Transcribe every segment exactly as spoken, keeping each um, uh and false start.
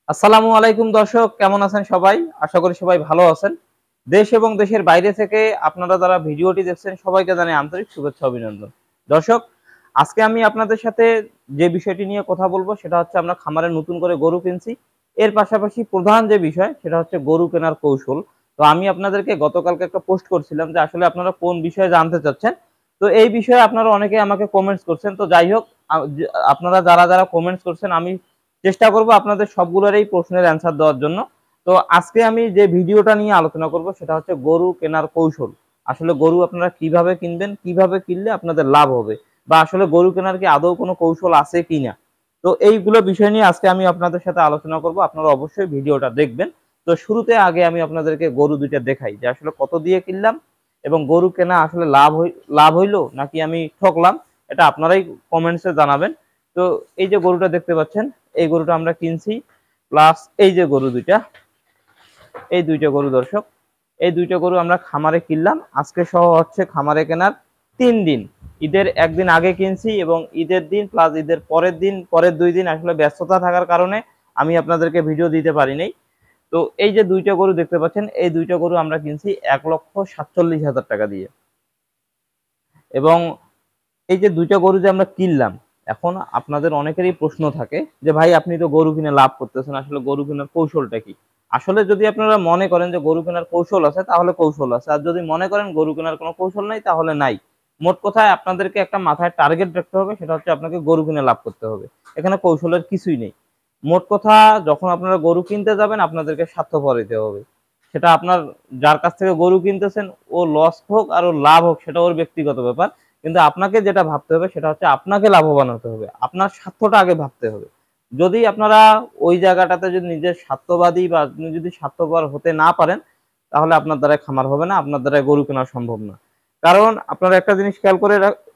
আসসালামু আলাইকুম দর্শক, কেমন আছেন সবাই? আশা করি সবাই ভালো আছেন। দেশ এবং দেশের বাইরে থেকে আপনারা যারা ভিডিওটি দেখছেন সবাইকে জানাই আন্তরিক শুভেচ্ছা অভিনন্দন। দর্শক, আজকে আমি আপনাদের সাথে যে বিষয়টি নিয়ে কথা বলবো সেটা হচ্ছে আমরা খামারে নতুন করে গরু কিনছি। এর পাশাপাশি প্রধান যে বিষয় সেটা হচ্ছে গরু কেনার কৌশল। তো আমি আপনাদেরকে গতকালকে একটা পোস্ট করছিলাম যে আসলে আপনারা কোন বিষয়ে জানতে চাচ্ছেন। তো এই বিষয়ে আপনারা অনেকেই আমাকে কমেন্টস করছেন। তো যাই হোক, আ যে আপনারা যারা, যারা কমেন্টস করছেন আমি চেষ্টা করব আপনাদের সবগুলোরই প্রশ্নের অ্যান্সার দেওয়ার জন্য। তো আজকে আমি যে ভিডিওটা নিয়ে আলোচনা করব সেটা হচ্ছে গরু কেনার কৌশল। আসলে গরু আপনারা কিভাবে কিনবেন, কিভাবে কিনলে আপনাদের লাভ হবে বা আসলে গরু কেনার কি আদৌ কোনো কৌশল আছে কিনা। তো এইগুলো বিষয় নিয়ে আজকে আমি আপনাদের সাথে আলোচনা করব। আপনারা অবশ্যই ভিডিওটা দেখবেন। তো শুরুতে আগে আমি আপনাদেরকে গরু দুইটা দেখাই যে আসলে কত দিয়ে কিনলাম এবং গরু কেনা আসলে লাভ হই লাভ হইলো নাকি আমি ঠকলাম, এটা আপনারাই কমেন্টসে জানাবেন। তো এই যে গরুটা দেখতে পাচ্ছেন, এই গরুটা আমরা কিনছি, প্লাস এই যে গরু দুইটা, এই দুইটা গরু দর্শক, এই দুইটা গরু আমরা খামারে কিনলাম। আজকে সহ হচ্ছে খামারে কেনার তিন দিন। ঈদের একদিন আগে কিনছি এবং ঈদের দিন প্লাস ঈদের পরের দিন, পরের দুই দিন আসলে ব্যস্ততা থাকার কারণে আমি আপনাদেরকে ভিডিও দিতে পারি নাই। তো এই যে দুইটা গরু দেখতে পাচ্ছেন, এই দুইটা গরু আমরা কিনছি এক লক্ষ সাতচল্লিশ হাজার টাকা দিয়ে। এবং এই যে দুইটা গরু যে আমরা কিনলাম, এখন আপনাদের অনেকেরই প্রশ্ন থাকে যে ভাই আপনি তো গরু কিনে লাভ করতেছেন, আসলে গরু কেনার কৌশলটা কি? আসলে যদি আপনারা মনে করেন যে গরু কেনার কৌশল আছে তাহলে কৌশল আছে, আর যদি মনে করেন গরু কেনার কোনো কৌশল নাই তাহলে নাই। মোট কথায় আপনাদেরকে একটা মাথায় টার্গেট রাখতে হবে, সেটা হচ্ছে আপনাকে গরু কিনে লাভ করতে হবে। এখানে কৌশলের কিছুই নেই। মোট কথা, যখন আপনারা গরু কিনতে যাবেন আপনাদেরকে স্বার্থপর হইতে হবে। সেটা আপনার যার কাছ থেকে গরু কিনতেছেন ও লস হোক আর ও লাভ হোক সেটা ওর ব্যক্তিগত ব্যাপার। কিন্তু আপনাকে যেটা ভাবতে হবে সেটা হচ্ছে আপনাকে লাভবান হতে হবে, আপনার স্বার্থটা আগে ভাবতে হবে। যদি আপনারা ওই জায়গাটাতে যদি নিজের স্বার্থবাদী বা আপনি যদি স্বার্থপর হতে না পারেন তাহলে আপনার দ্বারা খামার হবে না, আপনার দ্বারা গরু কেনা সম্ভব না। কারণ আপনারা একটা জিনিস খেয়াল করে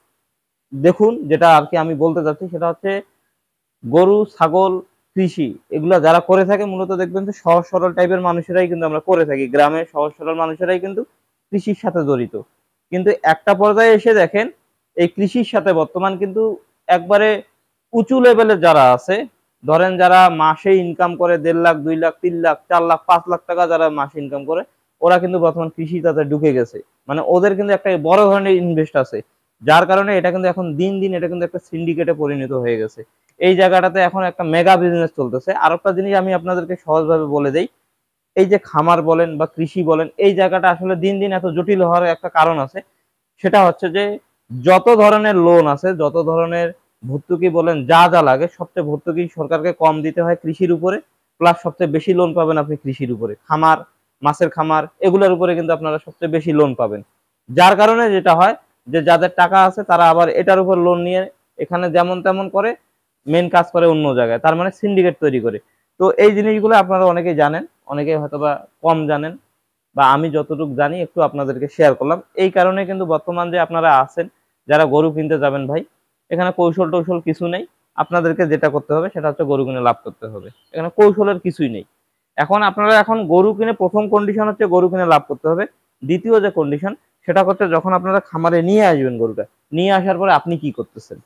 দেখুন, যেটা আর কি আমি বলতে চাচ্ছি সেটা হচ্ছে গরু, ছাগল, কৃষি এগুলা যারা করে থাকে মূলত দেখবেন যে সহজ সরল টাইপের মানুষেরাই কিন্তু আমরা করে থাকি। গ্রামে সহজ সরল মানুষেরাই কিন্তু কৃষির সাথে জড়িত। কিন্তু একটা পর্যায়ে এসে দেখেন এই কৃষির সাথে বর্তমান কিন্তু একবারে উঁচু লেভেলে যারা আছে, ধরেন যারা মাসে ইনকাম করে দেড় লাখ, দুই লাখ, তিন লাখ, চার লাখ, পাঁচ লাখ টাকা যারা মাসে ইনকাম করে, ওরা কিন্তু বর্তমান কৃষিটাতে ঢুকে গেছে। মানে ওদের কিন্তু একটা বড় ধরনের ইনভেস্ট আছে, যার কারণে এটা কিন্তু এখন দিন দিন এটা কিন্তু একটা সিন্ডিকেটে পরিণত হয়ে গেছে। এই জায়গাটাতে এখন একটা মেগা বিজনেস চলতেছে। আর একটা জিনিস আমি আপনাদেরকে সহজভাবে বলে দেই, এই যে খামার বলেন বা কৃষি বলেন, এই জায়গাটা আসলে দিন দিন এত জটিল হওয়ার একটা কারণ আছে। সেটা হচ্ছে যে যত ধরনের লোন আছে, যত ধরনের ভর্তুকি বলেন, যা যা লাগে সবচেয়ে ভর্তুকি সরকারকে কম দিতে হয় কৃষির উপরে, প্লাস সবচেয়ে বেশি লোন পাবেন আপনি কৃষির উপরে। খামার, মাছের খামার এগুলোর উপরে কিন্তু আপনারা সবচেয়ে বেশি লোন পাবেন। যার কারণে যেটা হয় যে যাদের টাকা আছে তারা আবার এটার উপর লোন নিয়ে এখানে যেমন তেমন করে মেন কাজ করে অন্য জায়গায়, তার মানে সিন্ডিকেট তৈরি করে। তো এই জিনিসগুলো আপনারা অনেকেই জানেন, অনেকেই হয়তোবা কম জানেন, বা আমি যতটুকু জানি একটু আপনাদেরকে শেয়ার করলাম। এই কারণে কিন্তু বর্তমান যে আপনারা আছেন যারা গরু কিনতে যাবেন ভাই, এখানে কৌশল টৌশল কিছু নেই। আপনাদেরকে যেটা করতে হবে সেটা হচ্ছে গরু কিনে লাভ করতে হবে, এখানে কৌশলের কিছুই নেই। এখন আপনারা এখন গরু কিনে প্রথম কন্ডিশন হচ্ছে গরু কিনে লাভ করতে হবে। দ্বিতীয় যে কন্ডিশন সেটা হচ্ছে যখন আপনারা খামারে নিয়ে আসবেন গরুটা, নিয়ে আসার পরে আপনি কি করতেছেন।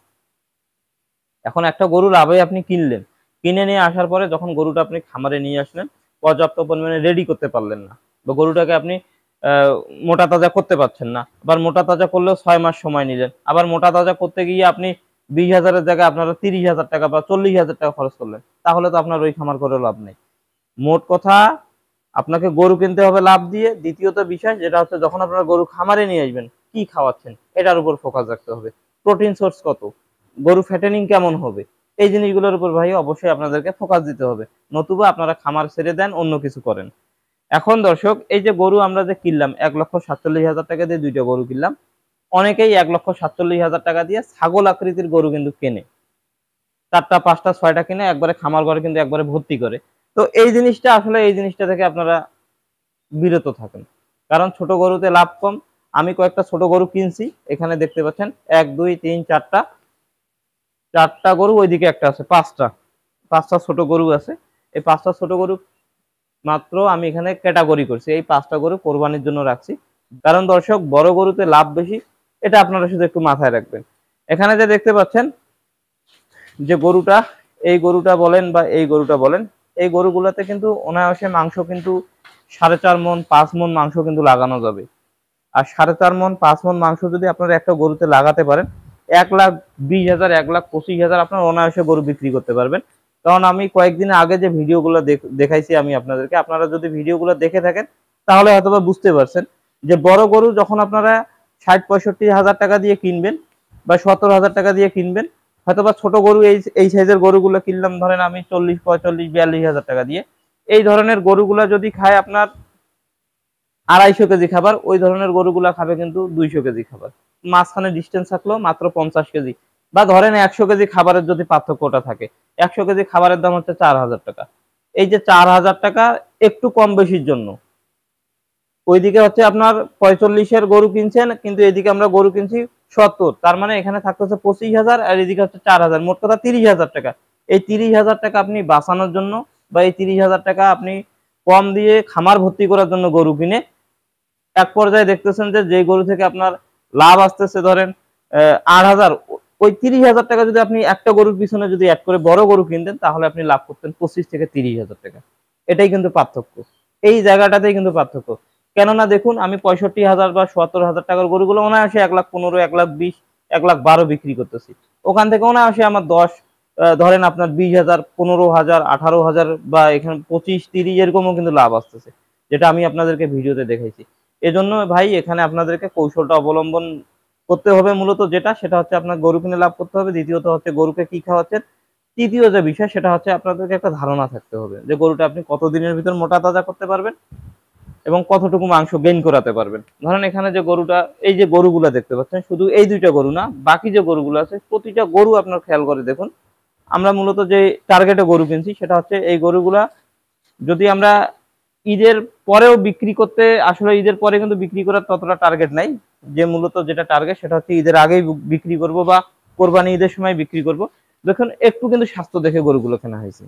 এখন একটা গরু লাভে আপনি কিনলেন, কিনে নিয়ে আসার পরে যখন গরুটা আপনি খামারে নিয়ে আসলেন, পর্যাপ্ত পরিমাণে রেডি করতে পারলেন না, বা গরুটাকে আপনি আহ, মোটা তাজা করতে পারছেন না, আবার মোটা তাজা করলেও ছয় মাস সময় নিলেন, আবার মোটা তাজা করতে গিয়ে আপনি বিশ হাজারের জায়গায় আপনারা তিরিশ হাজার টাকা বা চল্লিশ হাজার টাকা খরচ করলেন, তাহলে তো আপনার ওই খামার করে লাভ নেই। মোট কথা, আপনাকে গরু কিনতে হবে লাভ দিয়ে। দ্বিতীয়ত বিষয় যেটা হচ্ছে যখন আপনারা গরু খামারে নিয়ে আসবেন কি খাওয়াচ্ছেন এটার উপর ফোকাস রাখতে হবে। প্রোটিন সোর্স কত, গরু ফ্যাটেনিং কেমন হবে, এই জিনিসগুলোর উপর ভাই অবশ্যই আপনাদেরকে ফোকাস দিতে হবে। নতুবা আপনারা খামার ছেড়ে দেন, অন্য কিছু করেন। এখন দর্শক, এই যে গরু আমরা যে কিনলাম এক লক্ষ সাতচল্লিশ হাজার টাকা দিয়ে দুইটা গরু কিনলাম, অনেকেই এক লক্ষ সাতচল্লিশ হাজার টাকা দিয়ে ছাগল আকৃতির গরু কিন্তু কেনে, চারটা পাঁচটা ছয়টা কিনে একবারে খামার ঘরে কিন্তু একবারে ভর্তি করে। তো এই জিনিসটা আসলে এই জিনিসটা থেকে আপনারা বিরত থাকেন, কারণ ছোট গরুতে লাভ কম। আমি কয়েকটা ছোট গরু কিনছি, এখানে দেখতে পাচ্ছেন এক দুই তিন চারটা, চারটা গরু, ওইদিকে একটা আছে, পাঁচটা, পাঁচটা ছোট গরু আছে। এই পাঁচটা ছোট গরু মাত্র আমি এখানে ক্যাটাগরি করছি, এই পাঁচটা গরু কোরবানির জন্য রাখছি। কারণ দর্শক, বড় গরুতে লাভ বেশি, এটা আপনারা শুধু একটু মাথায় রাখবেন। এখানে যে দেখতে পাচ্ছেন যে গরুটা, এই গরুটা বলেন বা এই গরুটা বলেন, এই গরুগুলোতে কিন্তু অনায়াসে মাংস কিন্তু সাড়ে চার মন পাঁচ মন মাংস কিন্তু লাগানো যাবে। আর সাড়ে চার মন পাঁচ মন মাংস যদি আপনারা একটা গরুতে লাগাতে পারেন, এক লাখ বিশ হাজার এক লাখ পঁচিশ হাজার আপনার অনায়াসে গরু বিক্রি করতে পারবেন। কারণ আমি কয়েকদিন আগে যে ভিডিওগুলো দেখাইছি আমি আপনাদেরকে, আপনারা যদি ভিডিওগুলো দেখে থাকেন তাহলে হয়তোবা বুঝতে পারছেন যে বড় গরু যখন আপনারা ষাট পঁয়ষট্টি হাজার টাকা দিয়ে কিনবেন বা সত্তর হাজার টাকা দিয়ে কিনবেন, হয়তোবা ছোট গরু এই এই সাইজের গরুগুলো কিনলাম ধরেন আমি চল্লিশ পঁয়তাল্লিশ বিয়াল্লিশ হাজার টাকা দিয়ে, এই ধরনের গরুগুলা যদি খায় আপনার আড়াইশো কেজি খাবার, ওই ধরনের গরুগুলা খাবে কিন্তু দুইশো কেজি খাবার। মাঝখানে ডিস্টেন্স থাকলো মাত্র পঞ্চাশ কেজি, বা ধরেন একশো কেজি খাবারের যদি পার্থক্যটা থাকে, একশো কেজি খাবারের দাম হচ্ছে চার হাজার টাকা। এই যে চার হাজার টাকা একটু কম বেশির জন্য, ওইদিকে হচ্ছে আপনার পঁয়তাল্লিশের গরু কিনছেন কিন্তু এদিকে আমরা গরু কিনছি সত্তর, তার মানে এখানে থাকতেছে পঁচিশ হাজার আর এদিকে হচ্ছে চার হাজার, মোট কথা তিরিশ হাজার টাকা। এই তিরিশ হাজার টাকা আপনি বাঁচানোর জন্য বা এই তিরিশ হাজার টাকা আপনি কম দিয়ে খামার ভর্তি করার জন্য গরু কিনে এক পর্যায়ে দেখতেছেন যে যে গরু থেকে আপনার লাভ আসতেছে ধরেন আট হাজার, ওই তিরিশ হাজার টাকা যদি আপনি একটা গরুর পিছনে যদি অ্যাড করে বড় গরু কিনতেন তাহলে আপনি লাভ করতেন পঁচিশ থেকে তিরিশ হাজার টাকা। এটাই কিন্তু পার্থক্য, এই জায়গাটাতেই কিন্তু পার্থক্য। কেননা দেখুন আমি পঁয়ষট্টি হাজার বা সত্তর হাজার টাকার গরুগুলো অনায়াসে এক লাখ পনেরো এক লাখ বিশ এক লাখ বারো বিক্রি করতেছি, ওখান থেকে অনায়াসে আমার দশ ধরেন আপনার বিশ হাজার পনেরো হাজার আঠারো হাজার বা এখানে পঁচিশ তিরিশ এরকমও কিন্তু লাভ আসতেছে, যেটা আমি আপনাদেরকে ভিডিওতে দেখাইছি। এজন্য ভাই এখানে আপনাদেরকে কৌশলটা অবলম্বন করতে হবে, মূলত যেটা সেটা হচ্ছে আপনার গরু কিনে লাভ করতে হবে, দ্বিতীয়ত হচ্ছে গরুকে কি খাওয়াচ্ছেন, তৃতীয় যে বিষয় সেটা হচ্ছে আপনাদেরকে একটা ধারণা থাকতে হবে যে গরুটা আপনি কতদিনের ভিতর মোটা তাজা করতে পারবেন এবং কতটুকু মাংস গেইন করাতে পারবেন। ধরেন এখানে যে গরুটা, এই যে গরুগুলা দেখতে পাচ্ছেন, শুধু এই দুইটা গরু না, বাকি যে গরুগুলো আছে প্রতিটা গরু আপনার খেয়াল করে দেখুন। আমরা মূলত যে টার্গেটে গরু কিনছি সেটা হচ্ছে এই গরুগুলা যদি আমরা ঈদের পরেও বিক্রি করতে, আসলে ঈদের পরে কিন্তু বিক্রি করার ততটা টার্গেট নাই, যে মূলত যেটা টার্গেট সেটা হচ্ছে ঈদের আগেই বিক্রি করব বা কোরবানি ঈদের সময় বিক্রি করব। দেখুন একটু কিন্তু স্বাস্থ্য দেখে গরুগুলো কেনা হয়েছে,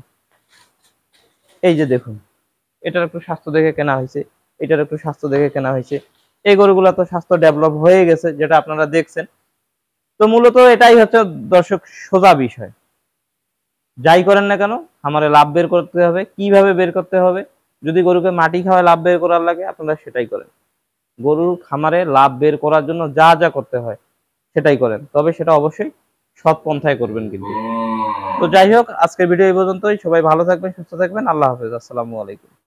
এই যে দেখুন এটার একটু স্বাস্থ্য দেখে কেনা হয়েছে, এটার একটু স্বাস্থ্য দেখে কেনা হয়েছে, এই গরুগুলো তো স্বাস্থ্য ডেভেলপ হয়ে গেছে যেটা আপনারা দেখছেন। তো মূলত এটাই হচ্ছে দর্শক সোজা বিষয়, যাই করেন না কেন আমারে লাভ বের করতে হবে। কিভাবে বের করতে হবে, যদি গরুকে মাটি খাওয়ায় লাভ বের করার লাগে আপনারা সেটাই করেন, গরুর খামারে লাভ বের করার জন্য যা যা করতে হয় সেটাই করেন, তবে সেটা অবশ্যই সৎ পন্থায় করবেন কিন্তু। তো যাই হোক, আজকের ভিডিও এই পর্যন্তই। সবাই ভালো থাকবেন, সুস্থ থাকবেন, আল্লাহ হাফেজ, আসসালামু আলাইকুম।